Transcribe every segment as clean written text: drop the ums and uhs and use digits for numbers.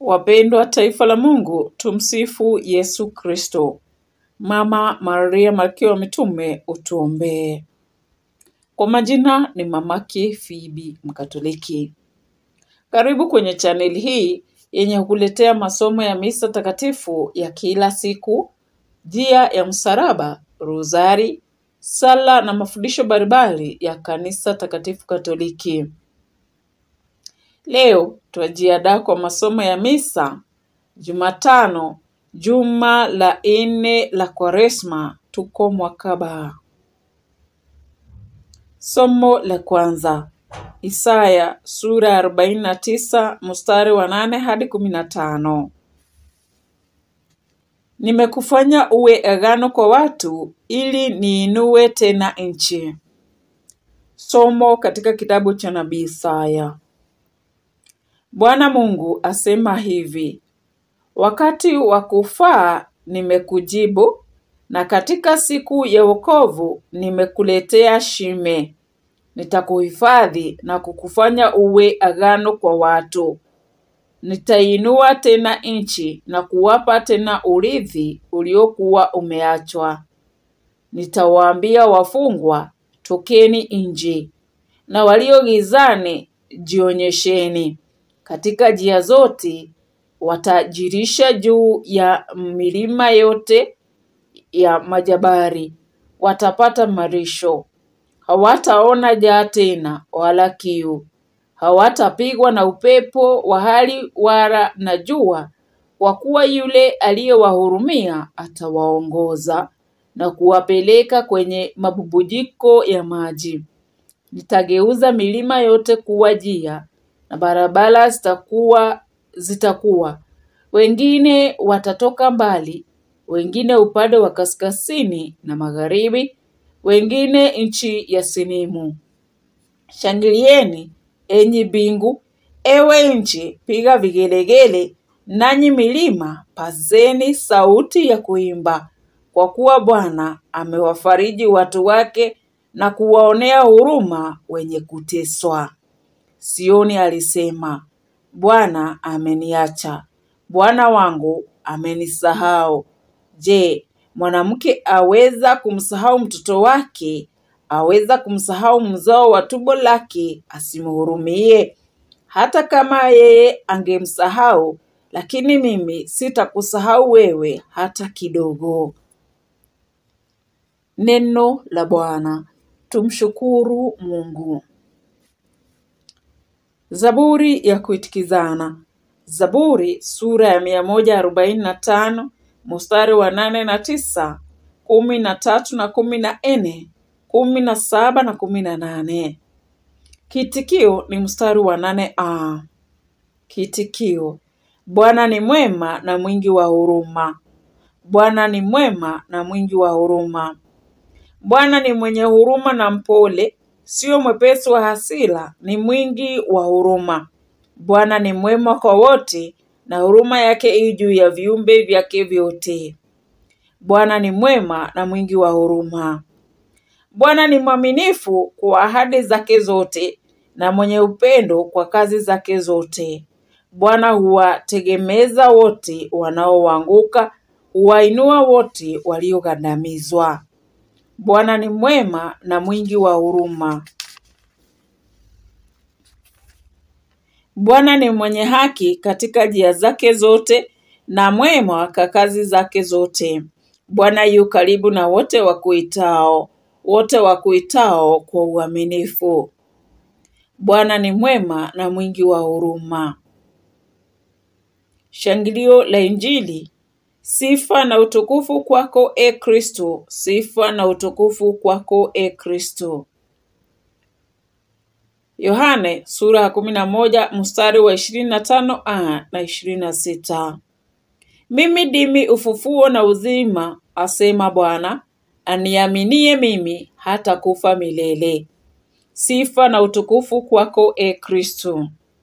Wapendwa taifa la Mungu, tumsifu Yesu Kristo. Mama Maria Malkia wa Mitume, utuombee. Kwa majina ni mamake Phoebe Mkatoliki. Karibu kwenye chaneli hii yenye kukuletea masomo ya misa takatifu ya kila siku, njia ya msalaba, rozari, sala na mafundisho mbalimbali ya kanisa takatifu Katoliki. Leo tunajiandaa kwa masomo ya misa Jumatano, juma la 4 la kwaresima, tuko mwaka B. Somo la kwanza, Isaya sura 49 mstari wa 8 hadi 15. Nimekufanya uwe agano kwa watu ili niinue tena nchi. Somo katika kitabu cha nabii Isaya. Bwana Mungu asema hivi: wakati wa kufaa nimekujibu, na katika siku ya wokovu nimekuletea shime. Nitakuhifadhi na kukufanya uwe agano kwa watu. Nitainua tena nchi na kuwapa tena urithi uliokuwa umeachwa. Nitawaambia wafungwa, tokeni nje, na walio gizani, jionyesheni. Katika njia zote watajirisha juu ya milima yote ya majabari, watapata marisho. Hawataona njaa tena wala kiu. Hawatapigwa na upepo wa hali wala na jua, kwa kuwa yule aliyewahurumia atawaongoza na kuwapeleka kwenye mabubujiko ya maji. Nitageuza milima yote kuwa njia, na barabara zitakuwa. Wengine watatoka mbali, wengine upande wa kaskazini na magharibi, wengine nchi ya Sinimu. Shangilieni, enyi mbingu, ewe nchi, piga vigelegele, nanyi milima, pazeni sauti ya kuimba, kwa kuwa Bwana amewafariji watu wake na kuwaonea huruma wenye kuteswa. Sioni alisema, Bwana ameniacha, Bwana wangu amenisahau. Je, mwanamke aweza kumsahau mtoto wake? Aweza kumsahau mzao wa tumbo lake asimhurumie? Hata kama yeye angemsahau, lakini mimi sitakusahau wewe hata kidogo. Neno la Bwana. Tumshukuru Mungu. Zaburi ya kuitikizana. Zaburi sura ya 145 mstari wa 8 na 9, 13 na 14, 17 na 18. Kitikio ni mstari wa 8a. Kitikio: Bwana ni mwema na mwingi wa huruma. Bwana ni mwema na mwingi wa huruma. Bwana ni mwenye huruma na mpole, sio mwepesi wa hasira, ni mwingi wa huruma. Bwana ni mwema kwa wote, na huruma yake ii juu ya viumbe vyake vyote. Bwana ni mwema na mwingi wa huruma. Bwana ni mwaminifu kwa ahadi zake zote, na mwenye upendo kwa kazi zake zote. Bwana huwategemeza wote wanaoanguka, huwainua wote waliogandamizwa. Bwana ni mwema na mwingi wa huruma. Bwana ni mwenye haki katika njia zake zote, na mwema kwa kazi zake zote. Bwana yu karibu na wote wakuitao kwa uaminifu. Bwana ni mwema na mwingi wa huruma. Shangilio la Injili. Sifa na utukufu kwako, e Kristo. Sifa na utukufu kwako, e Kristo. Yohane sura 11 mstari wa 25a na 26. Mimi ndimi ufufuo na uzima, asema Bwana, aniaminie mimi hata kufa milele. Sifa na utukufu kwako, e Kristo.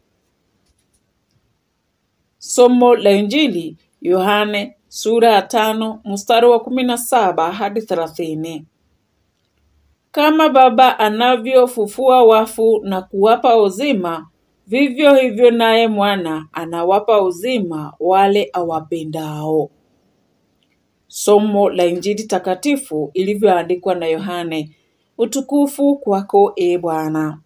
Somo la Injili Yohane sura 5 mstari wa 17 hadi 30. Kama Baba anavyofufua wafu na kuwapa uzima, vivyo hivyo naye Mwana anawapa uzima wale awapendao. Somo la Injili takatifu ilivyoandikwa na Yohane. Utukufu kwako e Bwana.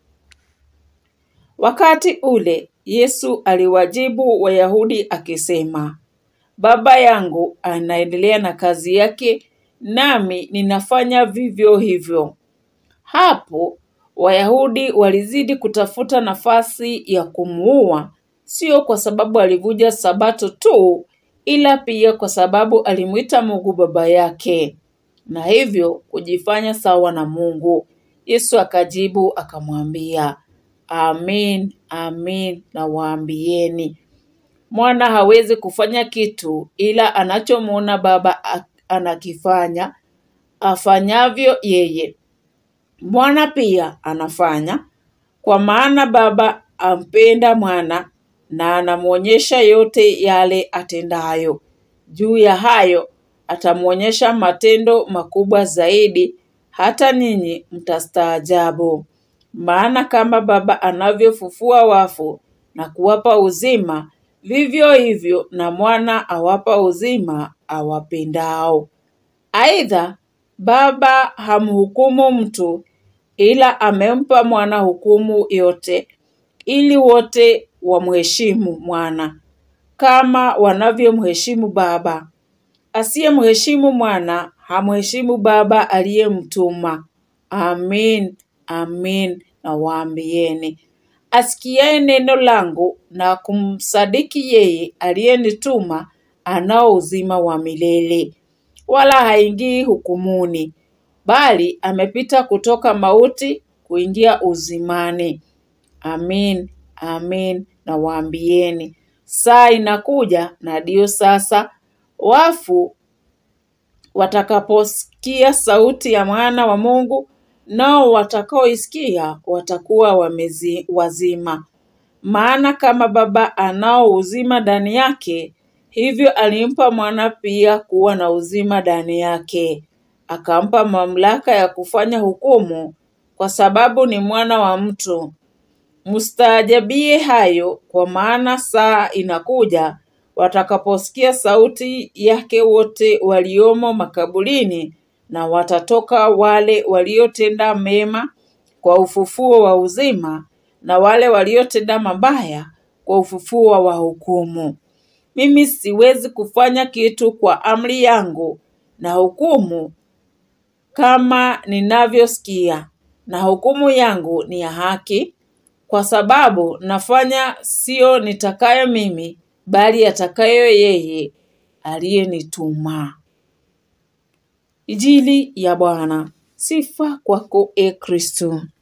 Wakati ule Yesu aliwajibu Wayahudi akisema, Baba yangu anaendelea na kazi yake, nami ninafanya vivyo hivyo. Hapo Wayahudi walizidi kutafuta nafasi ya kumuua, sio kwa sababu alivunja Sabato tu, ila pia kwa sababu alimuita Mungu baba yake, na hivyo kujifanya sawa na Mungu. Yesu akajibu akamwambia, Amin, amin nawaambieni, Mwana hawezi kufanya kitu ila anachomuona Baba anakifanya, afanyavyo yeye. Mwana pia anafanya, kwa maana Baba ampenda Mwana na anamuonyesha yote yale atendayo. Juu ya hayo atamuonyesha matendo makubwa zaidi, hata ninyi mtastaajabu. Maana kama Baba anavyofufua wafu na kuwapa uzima, vivyo hivyo na Mwana awapa uzima awapendao. Aidha, Baba hamhukumu mtu, ila amempa Mwana hukumu yote, ili wote wamheshimu Mwana kama wanavyomheshimu Baba. Asiyemheshimu Mwana hamheshimu Baba aliyemtuma. Amin, amin nawaambieni, asikiaye neno langu na kumsadiki yeye aliyenituma anao uzima wa milele, wala haingii hukumuni, bali amepita kutoka mauti kuingia uzimani. Amin, amin nawaambieni, saa inakuja na ndio sasa, wafu watakaposikia sauti ya Mwana wa Mungu, nao watakaoisikia watakuwa wazima. Maana kama Baba anao uzima ndani yake, hivyo alimpa Mwana pia kuwa na uzima ndani yake. Akampa mamlaka ya kufanya hukumu, kwa sababu ni Mwana wa mtu. Mstaajabie hayo, kwa maana saa inakuja watakaposikia sauti yake wote waliomo makaburini, na watatoka wale waliotenda mema kwa ufufuo wa uzima, na wale waliotenda mabaya kwa ufufuo wa hukumu. Mimi siwezi kufanya kitu kwa amri yangu na hukumu kama ninavyosikia, na hukumu yangu ni ya haki, kwa sababu nafanya sio nitakayo mimi, bali atakayo yeye aliyenituma. Injili ya Bwana. Sifa kwako e Kristo.